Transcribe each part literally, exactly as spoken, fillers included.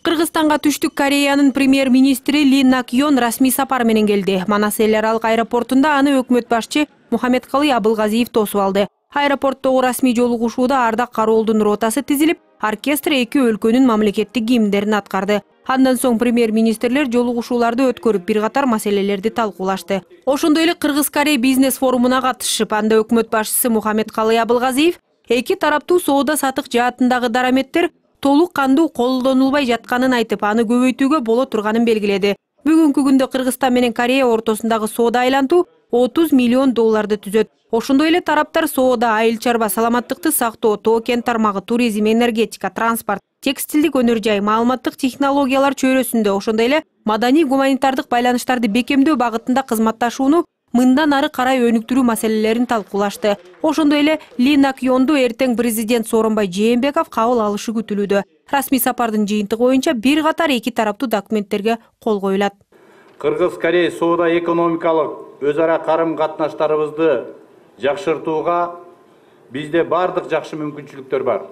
Кыргызстанга Түштүк Кореянын премьер-министри Ли Накьон расмий сапар менен келди. Манас эл аралык аэропортунда аны өкмөт башчы Мухаммедкалый Абылгазиев тосуп алды. Аэропорттогу расмий жолугушууда Ардак Кароолдун ротасы тизилип, оркестр эки өлкөнүн мамлекеттик гимндерин аткарды. Андан соң премьер-министрлер жолугушууларды өткөрүп, бир катар маселелерди талкуулашты. Ошондой эле Кыргыз-Корей бизнес форумуна катышып, анда өкмөт башчысы Мухаммедкалый Абылгазиев эки тараптуу соода сатык жаатындагы дараметтер толук кандуу колдонулбай жатканын айтып, аны көбөйтүүгө боло турганын белгиледи. Бүгүнкү күндө Кыргызстан менен Корея ортосундагы соода айлантуу отуз миллион долларды түзөт. Ошондой эле тараптар соода, айыл чарба, саламаттыкты сактоо, тоо кен тармагы, туризм, энергетика, транспорт, текстилдик өнөр жай, маалыматтык технологиялар чөйрөсүндө, ошондой эле маданий гуманитардык байланыштарды бекемдөө багытында кызматташууну мындан ары карай өнүктүрүү маселелерин талкуулашты. Ошондой эле Ли Накьонду эртең президент Сооронбай Жээнбеков кабыл алышы күтүлүүдө. Расмий сапардын жыйынтыгы боюнча бир катар эки тараптуу документтерге кол коюлат. Кыргыз-Корей соода экономикалык өз ара карым-катнаштарыбызды жакшыртууга бизде бардык жакшы мүмкүнчүлүктөр бар.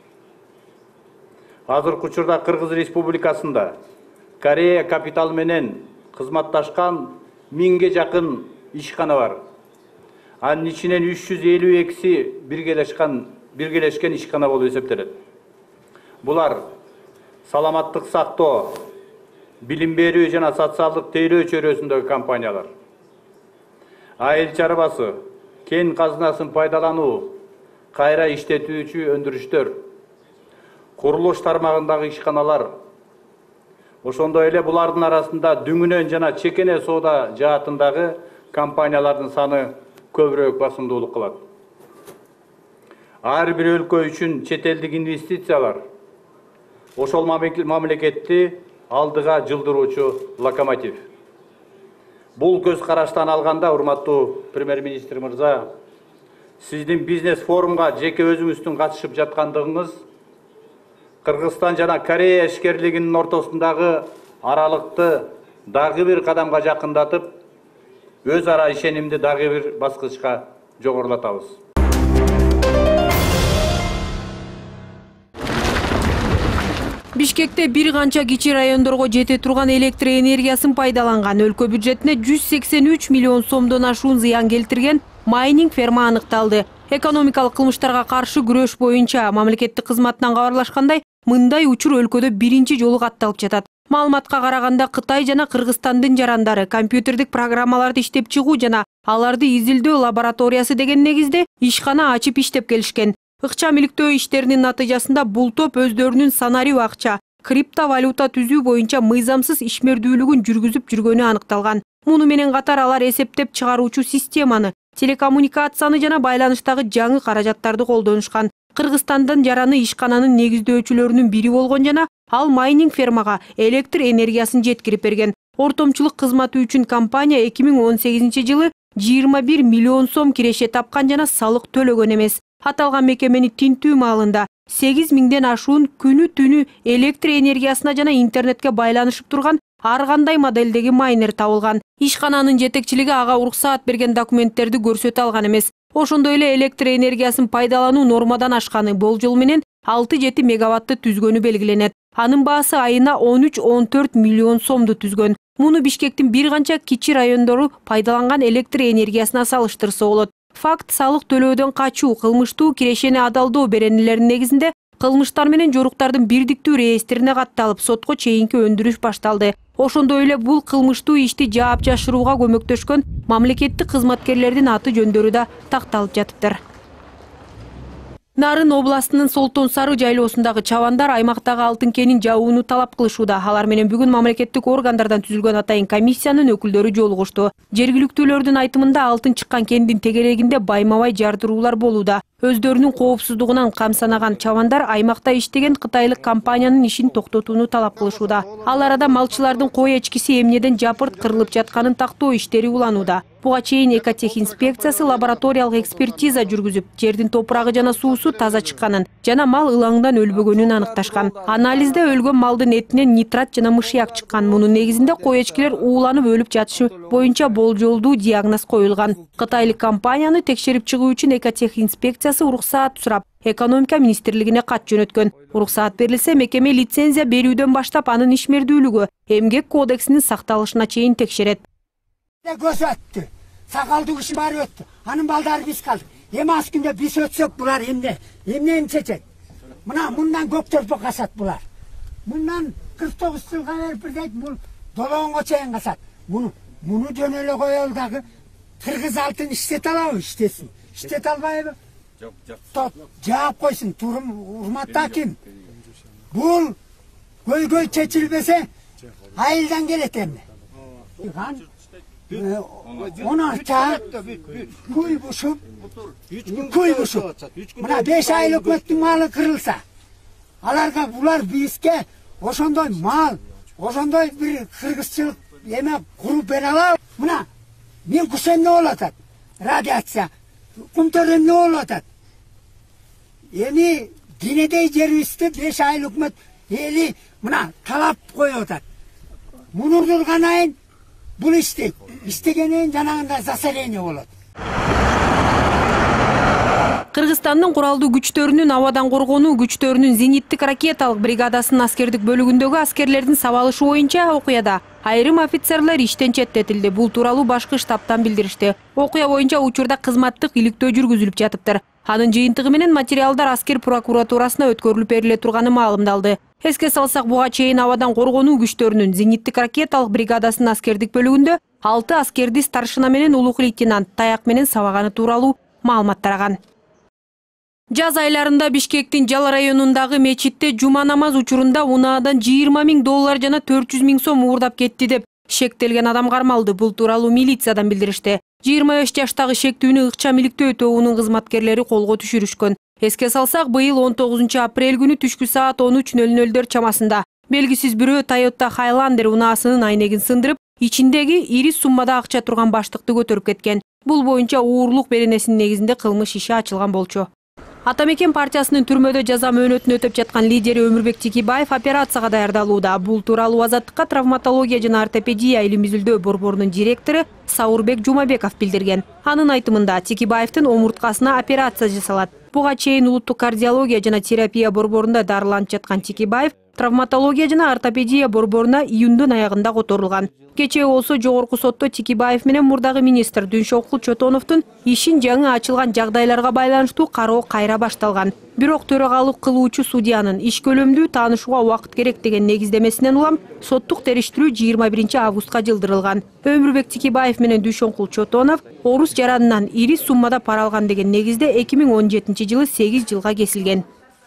Азыркы учурда Кыргыз Республикасында Корея капиталы менен кызматташкан миңге жакын ишкана бар. Анын ичинен үч жүз элүү экиси биргелешкен биргелешкен ишкана болуп эсептелет. Булар саламаттык сактоо, билим берүү жана социалдык тейлөө чөйрөсүндөгү компаниялар. Айыл чарбасы, кен казынасын пайдалануу, кайра иштетүүчү өндүрүштөр, курулуш тармагындагы ишканалар. Ошондой эле булардын арасында дүңүнөн жана чекене соода жаатындагы компаниялардын саны көбүрөөк басымдуулук кылат. Ар бир өлкө үчүн чет элдик инвестициялар ошол мамлекетти алдыга жылдыруучу локомотив. Бул көз караштан алганда, урматтуу премьер-министр мырза, сиздин бизнес форумга жеке өзүңүздүн катышып жаткандыгыңыз Кыргызстан жана Корея ишкерлигинин ортосундагы аралыкты дагы бир кадамга жакындатып, өз ара ишенимди дагы бир баскычка жогорулатабыз. Бишкекте бир канча кичи райондорго жете турган электр энергиясын пайдаланган, өлкө бюджетине жүз сексен үч миллион сомдон ашуун зыян келтирген майнинг ферма аныкталды. Экономикалык кылмыштарга каршы күрөш боюнча мамлекеттик кызматтан кабарлашкандай, мындай учур өлкөдө биринчи жолу катталып жатат. Маалыматка караганда, Кытай жана Кыргызстандын жарандары компьютердик программаларды иштеп чыгуу жана аларды изилдөө лабораториясы деген негизде ишкана ачып иштеп келишкен. Ыкчам иликтөө иштеринин натыйжасында бул топ өздөрүнүн санарио акча, криптовалюта түзүү боюнча мыйзамсыз ишмердүүлүгүн жүргүзүп жүргөнү аныкталган. Муну менен катар алар эсептеп чыгаруучу системаны, телекоммуникацияны жана байланыштагы жаңы каражаттарды колдонушкан. Кыргызстандын жараны ишкананын негиздөөчүлөрүнүн бири болгон жана ал майнинг фермага электр энергиясын жеткирип берген. Ортомчулук кызматы үчүн компания эки миң он сегизинчи жылы жыйырма бир миллион сом киреше тапкан жана салык төлөгөн эмес. Аталган мекемени тинтүү маалында сегиз миңден ашуун күнү түнү электр энергиясына жана интернетке байланышып турган ар кандай модельдеги майнер табылган. Ишкананын жетекчилиги ага уруксаат берген документтерди көрсөтө алган эмес. Ошондой эле электр энергиясын пайдалануу нормадан ашканы болжол менен алты жети мегаватты түзгөнү белгиленет. Анын баасы айына он үч он төрт миллион сомду түзгөн. Муну Бишкектин бир канча кичи райондору пайдаланган электр энергиясына салыштырса болот. Факт салык төлөөдөн качуу, кылмыштуу кирешени адалдоо беренелеринин негизинде кылмыштар менен жоруктардын бирдиктүү реестрине катталып, сотко чейинки өндүрүш башталды. Ошондой эле бул кылмыштуу ишти жаап жашырууга көмөктөшкөн мамлекеттик кызматкерлердин аты жөндөрү да такталып жатыптыр. Нарын областынын Солтон Сары жайлоосундагы чабандар аймактагы алтын кенин жабууну талап кылышууда. Алар менен бүгүн мамлекеттик органдардан түзүлгөн атайын комиссиянын өкүлдөрү жолугушту. Жергиликтүүлөрдүн айтымында алтын чыккан кендин тегерегинде байма-бай жардыруулар болууда. Өздөрүнүн коопсуздугунан камсанаган чабандар аймакта иштеген кытайлык компаниянын ишин токтотууну талап кылышууда. Ал арада малчылардын кой эчкиси эмнеден жапырт кырылып жатканын тактоо иштери уланууда. Буга чейин Экотех инспекциясы лабораториялык экспертиза жүргүзүп, жердин топурагы жана суусу таза чыкканын жана мал ылаңдан өлбөгөнүн аныкташкан. Анализде өлгөн малдын этинен нитрат жана мышыяк чыккан. Мунун негизинде кой эчкилер ууланып өлүп жатышы боюнча болжолдуу диагноз коюлган. Кытайлык компанияны текшерип чыгуу үчүн Экотех инспекциясы компаниясы уруксаат сурап экономика министрлигине кат жөнөткөн. Уруксаат берилсе, мекеме лицензия берүүдөн баштап анын ишмердүүлүгү, эмгек кодексинин сакталышына чейин текшерет. Көз өттү, сакалдуу киши баары өттү, анын балдары биз калдык. Эми аз күндө биз өтсөк булар эмне, эмнени чечет? Мына мындан көк төрпө касат булар. Мындан кырк тогуз жылга берип бирдей бул долоонго чейин касат. Муну муну жөн эле коелу дагы кыргыз алтын иштете алабы? Иштесин. Иштете албайбы? Жок, жок. Жаап койсун, турум урматтуу аким. Бул көйгөй чечилбесе айылдан келет эмне? он арча, kuy buşup, kuy buşup. Buna beş aylık hükümetin malı kırılsa, alarga bular bizge oşondoy mal, oşondoy bir kırgızçılık yemek kurup beralar. Buna min kuşen ne olatat? Radyasyon, kumtören ne olatat? Emi dinede jerüste beş aylık hükümet eli buna talap koyotat. Bunu durganayın. Бұл істейді. Істегенен жанағында заселение болады. Кыргызстандын куралдуу күчтөрүнүн абадан коргонуу күчтөрүнүн зениттик ракеталык бригадасынын аскердик бөлүгүндөгү аскерлердин сабалышы боюнча окуяда айрым офицерлер иштен четтетилди. Бул тууралуу башкы штабтан билдиришти. Окуя боюнча учурда кызматтык иликтөө жүргүзүлүп жатыптыр. Анын жыйынтыгы менен материалдар аскер прокуратурасына өткөрүлүп бериле турганы маалымдалды. Эске салсак, буга чейин абадан коргонуу күчтөрүнүн зениттик ракеталык бригадасынын аскердик бөлүгүндө алты аскерди старшина менен улук лейтенант таяк менен сабаганы тууралуу маалымат тараган. Жаз айларында Бишкектин Жала районундагы мечитте жума намаз учурунда унаадан жыйырма миң доллар жана төрт жүз миң сом уурдап кетти деп шектелген адам кармалды. Бул тууралуу милициядан билдиришти. жыйырма беш жаштагы шектүүнү ыкчам иликтөө тобунун кызматкерлери колго түшүрүшкөн. Эске салсак, быйыл он тогузунчу апрель күнү түшкү саат он үч нөл нөлдөр чамасында белгисиз бирөө Toyota Highlander унаасынын айнегин сындырып, ичиндеги ири суммада акча турган баштыкты көтөрүп кеткен. Бул боюнча уурлук беренесинин негизинде кылмыш иши ачылган болчу. Атамекен партиясынын түрмөдө жаза мөөнөтүн өтөп жаткан лидери Өмүрбек Текебаев операцияга даярдалууда. Бул тууралуу Азаттыкка травматология жана ортопедия илим-изилдөө борборунун директору Саурбек Жумабеков билдирген. Анын айтымында Текебаевдин омурткасына операция жасалат. Буга чейин улуттук кардиология жана терапия борборунда дарыланып жаткан Текебаев травматология жана ортопедия борборуна июндун аягында которулган. Кечээ болсо жогорку сотто Текебаев менен мурдагы министр Дүншокул Чотоновдун ишин жаңы ачылган жагдайларга байланыштуу кароо кайра башталган. Бирок төрагалык кылуучу судьянын иш көлөмдүү таанышууга убакыт керек деген негиздемесинен улам соттук териштирүү жыйырма биринчи августка жылдырылган. Өмүрбек Текебаев менен Дүншокул Чотонов орус жаранынан ири суммада пара алган деген негизде эки миң он жетинчи жылы сегиз жылга кесилген.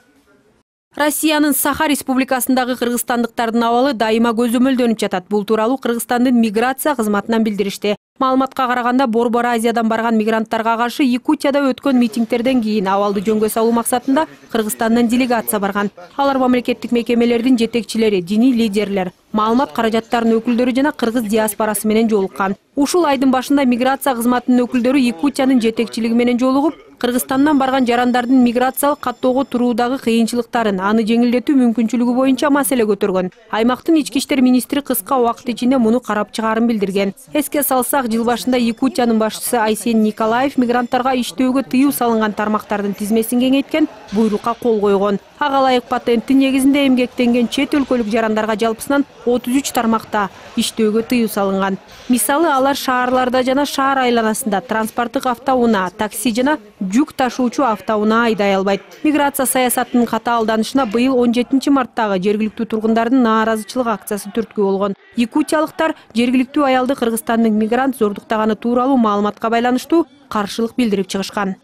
Россиянын Саха республикасындагы кыргызстандыктардын абалы дайыма көзөмөлдөнүп жатат. Бул тууралуу Кыргызстандын миграция кызматынан билдиришти. Маалыматка караганда, Борбор Азиядан барган мигранттарга каршы Якутияда өткөн митингтерден кийин абалды жөнгө салуу максатында Кыргызстандан делегация барган. Алар мамлекеттик мекемелердин жетекчилери, диний лидерлер, маалымат каражаттарынын өкүлдөрү жана кыргыз диаспорасы менен жолуккан. Ушул айдын башында миграция кызматынын өкүлдөрү Якутиянын жетекчилиги менен жолугуп, Кыргызстандан барган жарандардын миграциялык каттоого туруудагы кыйынчылыктарын, аны жеңилдетүү мүмкүнчүлүгү боюнча маселе көтөргөн. Аймактын ички иштер министри кыска убакыт ичинде муну карап чыгаарын билдирген. Эске салсак, жыл башында Якутиянын башчысы Айсен Николаев мигранттарга иштөөгө тыюу салынган тармактардын тизмесин кеңейткен буйрукка кол койгон. Ага ылайык патенттин негизинде эмгектенген чет өлкөлүк жарандарга жалпысынан отуз үч тармакта иштөөгө тыюу салынган. Мисалы, алар шаарларда жана шаар айланасында транспорттук автоунаа, такси жана жүк ташуучу автоунаа айдай албайт. Миграция саясатынын катаалданышына быйыл он жетинчи марттагы жергиликтүү тургундардын нааразычылык акциясы түрткү болгон. Якутиялыктар жергиликтүү аялды Кыргызстандын мигрант зордуктаганы тууралуу маалыматка байланыштуу каршылык билдирип чыгышкан.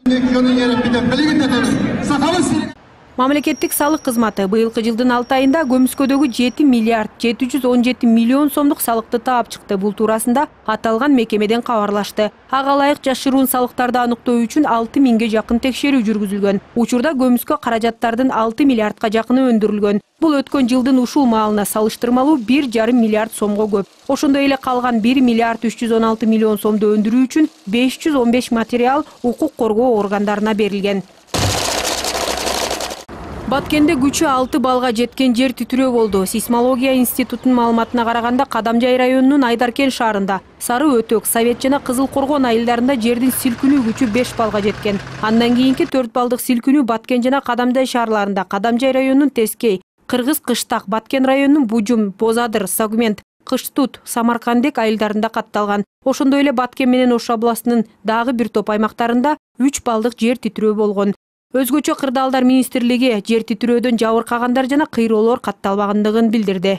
Мамлекеттик салык кызматы быйылкы жылдын алты айында көмүскөдөгү жети миллиард жети жүз он жети миллион сомдук салыкты таап чыкты. Бул туурасында аталган мекемеден кабарлашты. Ага ылайык жашыруун салыктарды аныктоо үчүн алты миңге жакын текшерүү жүргүзүлгөн. Учурда көмүскө каражаттардын алты миллиардка жакыны өндүрүлгөн. Бул өткөн жылдын ушул маалына салыштырмалуу бир жарым миллиард сомго көп. Ошондой эле калган бир миллиард үч жүз он алты миллион сомду өндүрүү үчүн беш жүз он беш материал укук коргоо органдарына берилген. Баткенде күчү алты балга жеткен жер титирөө болду. Сейсмология институтунун маалыматына караганда Кадамжай районунун Айдаркен шаарында, Сары Өтөк, Совет жана Кызыл Коргон айылдарында жердин силкинүү күчү беш балга жеткен. Андан кийинки төрт балдык силкинүү Баткен жана Кадамжай шаарларында, Кадамжай районунун Тескей, Кыргыз Кыштак, Баткен районунун Бужум, Бозадыр, Сагмент, Кыштут, Самаркандек айылдарында катталган. Ошондой эле Баткен менен Ош областынын дагы бир топ аймактарында үч балдык жер титирөө болгон. Өзгөчө Кырдаалдар министрлиги жер титирөөдөн жабыркагандар жана кыйроолор катталбагандыгын билдирди.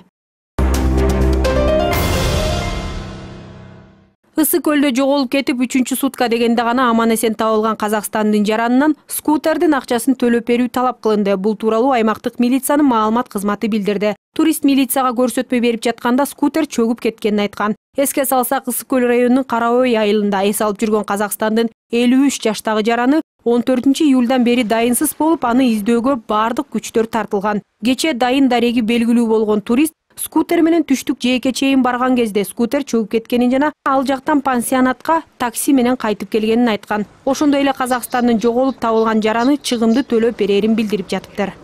Ысык көлдө жоголуп кетип, үчүнчү сутка дегенде гана аман-эсен табылган Казакстандын жаранынан скутердин акчасын төлөп берүү талап кылынды. Бул тууралуу аймактык милициянын маалымат кызматы билдирди. Турист милицияга көрсөтмө берип жатканда скутер чөгүп кеткенин айткан. Эске салсак, Ысык көл районунун Кара Ой айылында эс алып жүргөн Казакстандын элүү үч жаштагы жараны он төртүнчү июлдан бери дайынсыз болуп, аны издөөгө бардык күчтөр тартылган. Кечээ дайын дареги белгилүү болгон турист скутер менен түштүк жээкке чейин барган кезде скутер чөгүп кеткенин жана ал жактан пансионатка такси менен кайтып келгенин айткан. Ошондой эле Казакстандын жоголуп табылган жараны чыгымды төлөп берерин билдирип жатыптыр.